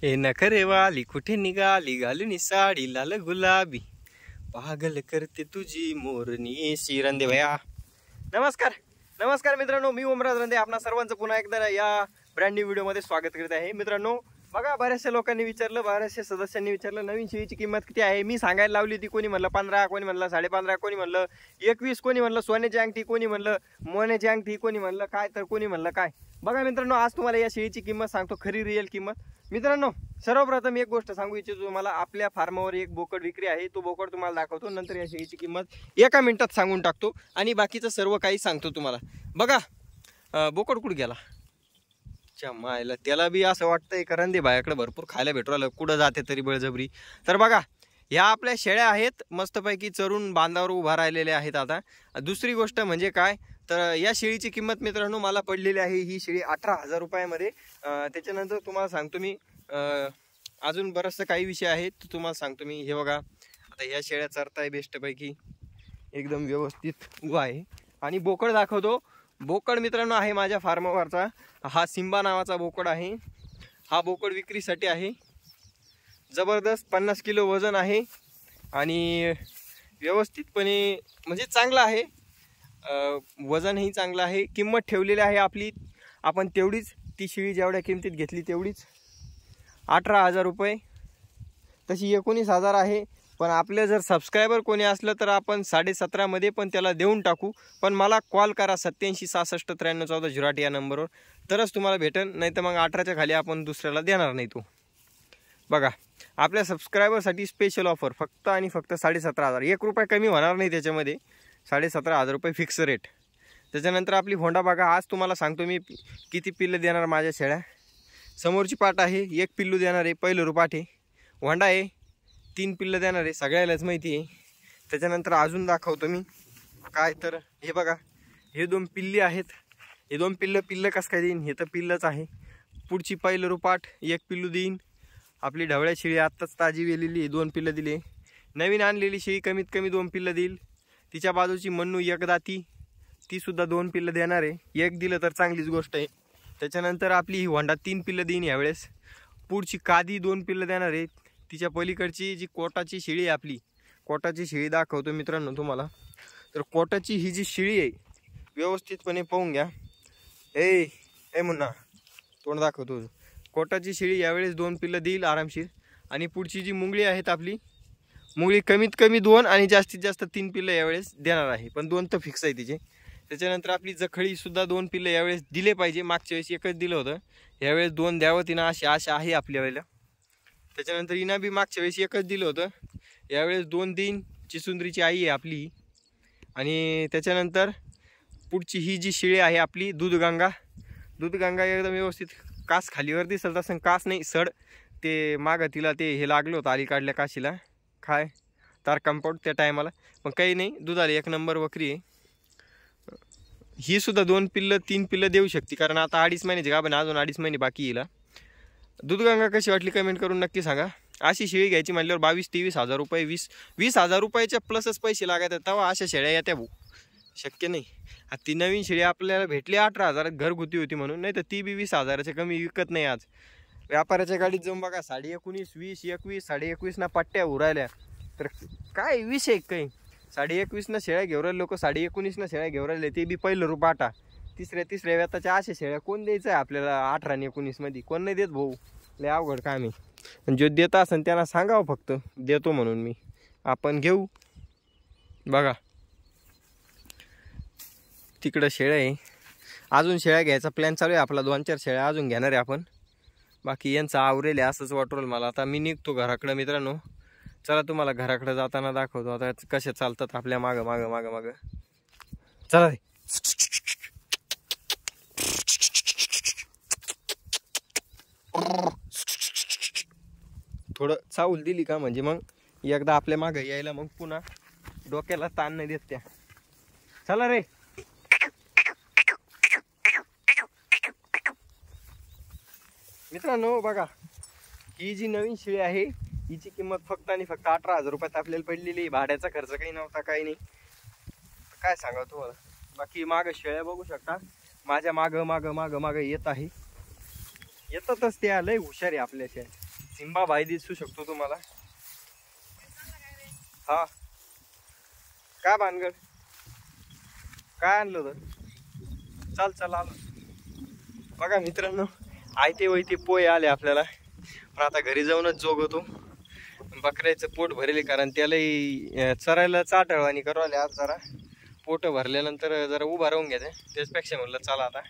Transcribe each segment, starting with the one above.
हे नखरेवाली कुठे निघाली घालून साडी लाल गुलाबी, पागल करते तुझी मोरनी शिरंदे भया। नमस्कार नमस्कार मित्रांनो, मी ओमराज रंदे आपणा सर्वांचं पुन्हा एकदा या ब्रँड न्यू व्हिडिओमध्ये स्वागत करत आहे। मित्रांनो बघा, बऱ्याचशा लोकांनी विचारलं, बऱ्याचशा सदस्यांनी विचारलं नवीन शेळीची किंमत किती आहे। मी सांगायला लावली ती, कोणी म्हणलं 15, कोणी म्हणलं 15.5, कोणी म्हणलं 21, कोणी म्हणलं सोन्याची अंगठी, कोणी म्हणलं मोन्याची अंगठी, कोणी म्हणलं काय तर कोणी म्हणलं काय। बघा मित्रांनो, आज तुम्हाला या शेळीची किंमत सांगतो, खरी रिअल किंमत। मित्रांनो सर्वप्रथम एक गोष्ट सांगू इच्छितो तुम्हाला, आपल्या फार्मावर एक बोकड विक्री आहे, तो बोकड तुम्हाला दाखवतो, नंतर या शेळीची किंमत एका मिनिटात सांगून टाकतो आणि बाकीचं सर्व काही सांगतो तुम्हाला। बघा बोकड कुठे गेला मायला, त्याला बी असं वाटतंय करंदे भायाकडे भरपूर खायला भेटू राहिलं, कुठं जाते तरी बळजबरी। तर बघा ह्या आपल्या शेळ्या आहेत, मस्तपैकी चरून बांधावर उभा राहिलेल्या आहेत। आता दुसरी गोष्ट म्हणजे काय, तर या शेळीची किंमत मित्रांनो मला पडलेली आहे, ही शेळी 18,000 रुपयामध्ये। त्याच्यानंतर तुम्हाला सांगतो मी अजून बरंचसं काही विषय आहेत तुम्हाला सांगतो मी। हे बघा आता या शेळ्या चरताय बेस्टपैकी, एकदम व्यवस्थित उभा आहे। आणि बोकड दाखवतो, बोकड मित्रांनो आहे माझ्या फार्मवरचा, हा सिंबा नावाचा बोकड आहे। हा बोकड विक्रीसाठी आहे, जबरदस्त 50 किलो वजन आहे आणि व्यवस्थितपणे म्हणजे चांगला आहे, वजनही चांगलं आहे। किंमत ठेवलेली आहे आपली आपण तेवढीच, ती शेळी जेवढ्या किमतीत घेतली तेवढीच 18,000 रुपये, तशी 19,000 आहे। पण आपले जर सबस्क्रायबर कोणी असलं तर आपण 17.5 मध्ये पण त्याला देऊन टाकू, पण मला कॉल करा 87 66 93 14 08 या नंबरवर, तरच तुम्हाला भेटेल, नाही तर मग 18च्या खाली आपण दुसऱ्याला देणार नाही तो। बघा आपल्या सबस्क्रायबरसाठी स्पेशल ऑफर, फक्त आणि फक्त 17,500, 1 रुपया कमी होणार नाही त्याच्यामध्ये, 17,500 रुपये फिक्स रेट। त्याच्यानंतर आपली होंडा बघा, आज तुम्हाला सांगतो मी किती पिल्लं देणार माझ्या शेळ्या। समोरची पाट आहे, 1 पिल्लू देणार आहे, पहिलं रुपाट आहे। होंडा आहे, 3 पिल्लं देणार आहे, सगळ्यालाच माहिती आहे। त्याच्यानंतर अजून दाखवतो मी काय, तर हे बघा हे 2 पिल्ली आहेत, हे 2 पिल्लं कसं काय देईन, हे तर पिल्लंच आहे। पुढची पहिलं रुपाट 1 पिल्लू देईन। आपली ढवळ्या शेळी आत्ताच ताजी वेलेली 2 पिल्लं दिले। नवीन आणलेली शेळी कमीत कमी 2 पिल्लं देईल। तिच्या बाजूची मन्नू एक दाती, ती सुद्धा 2 पिल्लं देणार आहे, 1 दिलं तर चांगलीच गोष्ट आहे। त्याच्यानंतर आपली ही होंडा 3 पिल्लं देईन यावेळेस। पुढची कादी 2 पिल्लं देणार आहे। तिच्या पलीकडची जी कोटाची शेळी आहे आपली, कोटाची शेळी दाखवतो मित्रांनो तुम्हाला। तर कोटाची ही जी शेळी आहे व्यवस्थितपणे पाहून घ्या, ए मुन्ना तोंड दाखवतो। कोटाची शेळी यावेळेस 2 पिल्लं देईल आरामशीर। आणि पुढची जी मुंगळी आहेत आपली, मुंगळी कमीत कमी 2 आणि जास्तीत जास्त 3 पिल्लं यावेळेस देणार आहे, पण 2 तर फिक्स आहे तिचे। त्याच्यानंतर आपली जखळी सुद्धा 2 पिल्लं यावेळेस दिले पाहिजे, मागच्या वेळेस 1च दिलं होतं, यावेळेस 2 द्यावं तिनं अशी आशा आहे आपल्या वेळेला। त्याच्यानंतर इना बी मागच्या वेळेस 1च दिलं होतं, यावेळेस 2 देईन, चिसुंद्रीची आई आहे आपली। आणि त्याच्यानंतर पुढची ही जी शेळी आहे आपली दूधगंगा एकदम व्यवस्थित, कास खालीवर दिसत असं, कास नाही सड, ते मागं तिला ते हे लागलं होतं अलीकडल्या काशीला, काय तार कंपाऊंड त्या टायमाला, पण काही नाही, दुधाला 1 नंबर वकरी आहे। ही सुद्धा 2 पिल्लं 3 पिल्लं देऊ शकते, कारण आता 2.5 महिन्याची गाभण, अजून 2.5 महिने बाकी येईल। दूधगंगा कशी वाटली कमेंट करून नक्की सांगा। अशी शेळी घ्यायची म्हणल्यावर 22-23,000 रुपये, 20,000 रुपयाच्या प्लसच पैसे लागायचे, तेव्हा अशा शेळ्या येत्या भाऊ, शक्य नाही। ती नवीन शेळी आपल्याला भेटली 18,000 घरगुती होती म्हणून, नाही तर ती बी 20,000च्या कमी विकत नाही। आज व्यापाऱ्याच्या गाडीत जाऊन बघा 19.5, 20, 21, 21.5 ना पट्ट्या उरायल्या, तर काय विषय काही 21.5 ना शेळ्या घेऊन राहिले लोक, 19.5 ना शेळ्या घेऊन राहिले, ते बी पहिलं रुपाटा, तिसऱ्या व्याताच्या अशा शेळ्या कोण द्यायचं आहे आपल्याला 18 आणि 19 मध्ये, कोण नाही देत भाऊ, लय अवघड काम आहे। जो देत असेल त्यांना सांगावं फक्त देतो म्हणून मी, आपण घेऊ। बघा तिकडं शेळ्या आहे, अजून शेळ्या घ्यायचा प्लॅन चालू आहे आपला, 2-4 शेळ्या अजून घेणार आहे आपण, बाकी यांचं आवरेल असंच वाटरोल मला। आता मी निघतो घराकडं मित्रांनो, चला तुम्हाला घराकडे जाताना दाखवतो आता कसे चालतात आपल्या मागं, चला रे। थोडं चावल दिली का म्हणजे मग एकदा आपल्या मागे यायला मग पुन्हा डोक्याला ताण नाही देत त्या। चला रे। मित्रांनो बघा ही जी नवीन शेळी आहे, हिची किंमत फक्त आणि फक्त 18,000 रुपयात आपल्याला पडलेली, भाड्याचा खर्च काही नव्हता, काही नाही, काय सांगा तुम्हाला। बाकी माग शेळ्या बघू शकता, माझ्या माग येत आहे, येतातच त्या, लय हुशार आहे आपल्या शेळ्या। सिम्बा भाई दिसू शकतो तुम्हाला। हा काय भानगड, काय आणलं होतं? चल चल आलो। बघा मित्रांनो, आयते वैते पोहे आले आपल्याला, पण आता घरी जाऊनच जोगवतो। बकऱ्याचं पोट भरेल, कारण त्यालाही चरायला चाटळ करावं आले। आज जरा पोट भरल्यानंतर जरा उभा राहून घ्यायचं, त्याचपेक्षा म्हणलं चला आता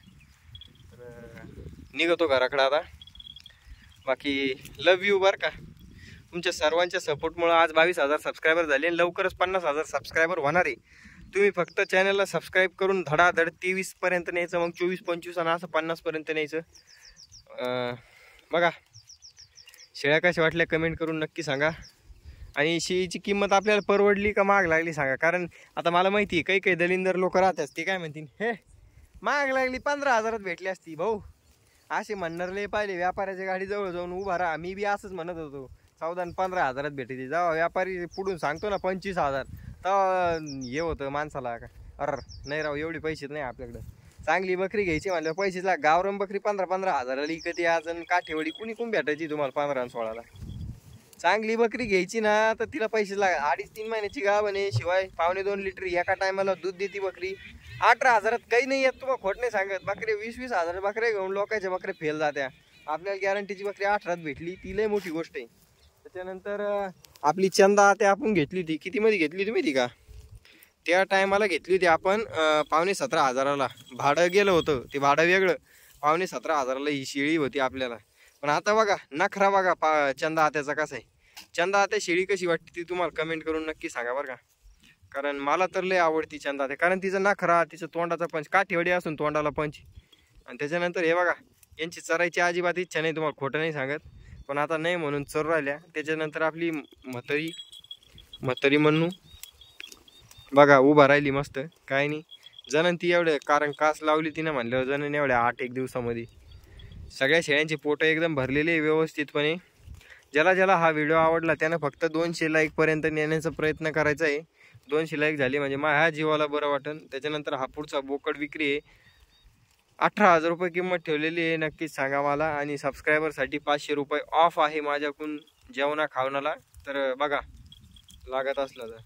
तर निघतो घराकडे आता। बाकी लव यू बरं का, तुमच्या सर्वांच्या सपोर्टमुळे आज 22,000 सबस्क्रायबर झाले आणि लवकरच 50,000 सबस्क्रायबर होणार आहे। तुम्ही फक्त चॅनलला सबस्क्राईब करून धडाधड 23 पर्यंत न्यायचं, मग 24-25 आणि असं 50 पर्यंत न्यायचं। बघा शेळ्या कशा वाटल्या कमेंट करून नक्की सांगा। आणि शेळीची किंमत आपल्याला परवडली का महाग लागली सांगा, कारण आता मला माहिती आहे काही दलिंदर लोक राहतात, ते काय म्हणतील, हे महाग लागली 15,000 भेटली असती भाऊ, असे म्हणणार लय पाहिले। व्यापाऱ्याच्या गाडी जवळ जाऊन उभा राहा, मी बी असंच म्हणत होतो 14 आणि 15,000 भेटते। जेव्हा व्यापारी पुढून सांगतो ना 25,000, तेव्हा हे होतं माणसाला का अर नाही राव एवढे पैसेच नाही आपल्याकडं। चांगली बकरी घ्यायची म्हणल्यावर पैसेच लाग, गावरान बकरी 15,000 इकते आज, आणि काठेवाडी कुणी कोण भेटायची तुम्हाला 15 आणि 16ला? चांगली बकरी घ्यायची ना तर तिला पैसे लाग, 2.5-3 महिन्याची गाव आणि शिवाय 1.5-2 लिटर एका टायमाला दूध देते बकरी। 18,000 काही नाही येत, तुम्हाला खोट नाही सांगत। बकरी 20-20,000 बकऱ्या घेऊन लोकांच्या बकऱ्या फेल जात्या, आपल्याला गॅरंटीची बकरी 18त भेटली, ती लय मोठी गोष्ट आहे। त्याच्यानंतर आपली चंदा ते आपण घेतली होती, किती मध्ये घेतली तुम्ही ती का? त्या टायमाला घेतली होती आपण 17,500ला, भाडं गेलं होतं, ते भाडं वेगळं। 17,500ला ही शेळी होती आपल्याला। पण आता बघा नखरा बघा चंदा आत्याचा कसा आहे। चंदा आत्या शेळी कशी वाटते ती तुम्हाला कमेंट करून नक्की सांगा बरं का, कारण मला तर लय आवडती चंदा आत्या, कारण तिचा नखरा, तिचं तोंडाचा पंच, काठीवडी असून तोंडाला पंच। आणि त्याच्यानंतर हे बघा, यांची चरायची अजिबात इच्छा नाही, तुम्हाला खोटं नाही सांगत, पण आता नाही म्हणून चर राहिल्या। त्याच्यानंतर आपली म्हातारी म्हणू बघा उभा राहिली मस्त, काय नाही जणन ती एवढे, कारण कास लावली तिनं म्हणल्यावर जणन एवढ्या 8-1 दिवसामध्ये सगळ्या शेळ्यांचे पोट एकदम भरलेले व्यवस्थितपणे। ज्याला हा व्हिडिओ आवडला त्यानं फक्त 200 लाईक पर्यंत नेण्याचा प्रयत्न करायचा आहे। 200 लाईक झाली म्हणजे माझ्या जीवाला बरं वाटेल। त्याच्यानंतर हा पुढचा बोकड विक्री आहे, 18,000 रुपये किंमत ठेवलेली आहे, नक्कीच सांगा मला। आणि सबस्क्रायबरसाठी 500 रुपये ऑफ आहे माझ्याकडून जेवणा खावणाला, तर बघा लागत असलं तर।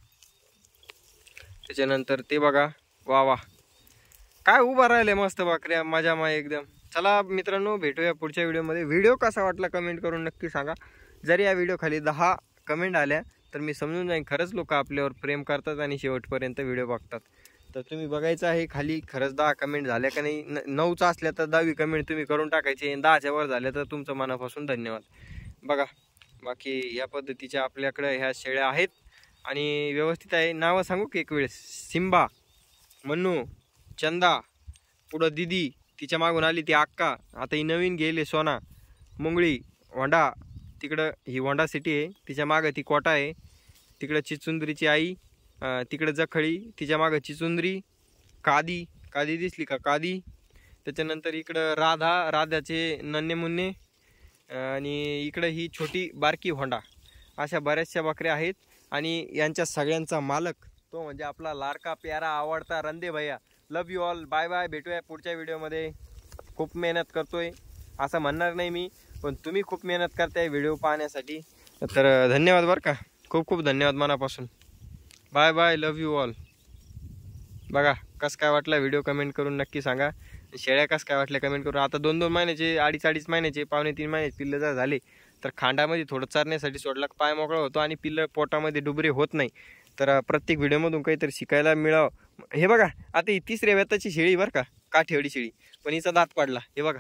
त्याच्यानंतर ते बघा, वा वा काय उभा राहिले मस्त बकऱ्या, मजा एकदम। चला मित्रांनो, भेटूया पुढच्या व्हिडिओमध्ये। व्हिडिओ कसा वाटला कमेंट करून नक्की सांगा। जर या व्हिडिओ खाली 10 कमेंट आल्या तर मी समजून जाईन खरंच लोक आपल्यावर प्रेम करतात आणि शेवटपर्यंत व्हिडिओ बघतात। तर तुम्ही बघायचं आहे खाली खरंच 10 कमेंट झाल्या का नाही। 9चा असल्या तर 10वी कमेंट तुम्ही करून टाकायची, 10च्या वर झाल्या तर तुमचं मनापासून धन्यवाद। बघा बाकी या पद्धतीच्या आपल्याकडे ह्या शेळ्या आहेत आणि व्यवस्थित आहे। नावं सांगू की एक वेळेस, सिम्बा, मन्नू, चंदा, पुढं दिदी, तिच्या मागून आली ती अक्का, आता ही नवीन गेले सोना, मुंगळी, वंडा, तिकडं ही वंडा सिटी आहे, तिच्या मागं ती कोटा आहे, तिकडं चिचुंद्रीची आई, तिकडं जखळी, तिच्या मागं चिचुंद्री, कादी दिसली का कादी। त्याच्यानंतर इकडं राधाचे नन्हे मुन्ने, आणि इकडं ही छोटी बारकी होंडा। अशा बऱ्याचशा बकऱ्या आहेत आणि यांच्या सगळ्यांचा मालक तो म्हणजे आपला लाडका प्यारा आवडता रंदे भैया। Love you all, bye bye, भेटूया पुढच्या व्हिडिओमध्ये। खूप मेहनत करतोय असं म्हणणार नाही मी, पण तुम्ही खूप मेहनत करताय व्हिडिओ पाहण्यासाठी, तर धन्यवाद बरं का, खूप खूप धन्यवाद मनापासून। Bye bye, love you all. बघा कसं काय वाटलं व्हिडिओ कमेंट करून नक्की सांगा। शेळ्या कसं काय वाटल्या कमेंट करून। आता 2-2 महिन्याचे, 2.5 महिन्याचे, 2.5-3 महिन्याचे पिल्लं जर झाले तर खांडामध्ये थोडं चरण्यासाठी सोडला पाय मोकळा होतो आणि पिल्लं पोटामध्ये डुबरे होत नाही। तर प्रत्येक व्हिडिओमधून काहीतरी शिकायला मिळावं। हे बघा आता ही 3ऱ्या वेताची शेळी बरं का, काठेवाडी शेळी, पण हिचा दात पडला, हे बघा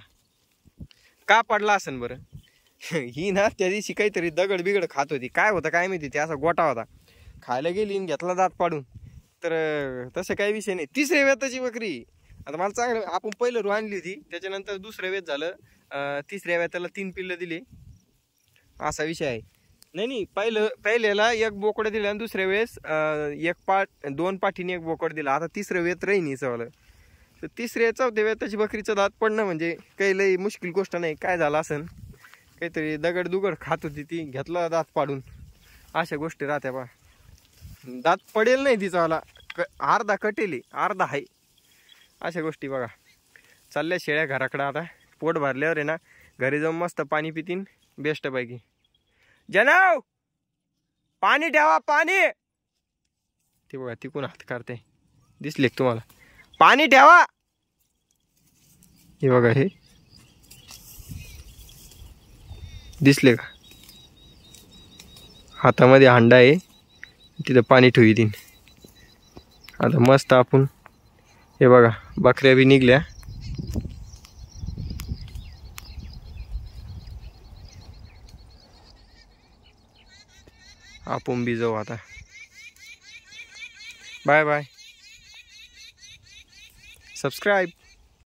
का पडला असेल बरं। ही ना त्या दिवशी काहीतरी दगड बिगड खात होती, काय होतं काय माहिती, ते असा गोटा होता, खायला गेली आणि घेतला दात पाडून। तर तसं काही विषय नाही, 3ऱ्या वेताची बकरी। आता मला चांगलं, आपण पहिलं रू आणली होती, त्याच्यानंतर 2रं वेत झालं, 3ऱ्या वेताला 3 पिल्लं दिली, असा विषय आहे। नाही पहिल्याला 1 बोकड दिलं आणि 2ऱ्या वेळेस 2 पाठीने 1 बोकड दिला। आता 3रं वेत राहीन हिचं, तर 3ऱ्या-4थ्या वेताची बकरीचं दात पडणं म्हणजे काही लई मुश्किल गोष्ट नाही। काय झालं असेल, काहीतरी दगड दुगड खात होती ती, घेतला दात पाडून, अशा गोष्टी राहत्या बा। दात पडेल नाही तिचावाला, अर्धा कटेली अर्धा आहे, अशा गोष्टी बघा। चालल्या शेळ्या घराकडं, आता पोट भरल्यावर आहे ना घरी जाऊन मस्त पाणी पितीन बेस्ट पैकी। जनव पाणी ठेवा पाणी. ते बघा तिकून हात काढते, दिसले तुम्हाला? पाणी ठेवा. हे बघा, हे दिसले का? हातामध्ये हांडा आहे, तिथं पाणी ठेवी. आता मस्त आपण हे बघा बकऱ्या बी निघल्या. आपण बी जाऊ आता. Bye bye. सबस्क्राईब.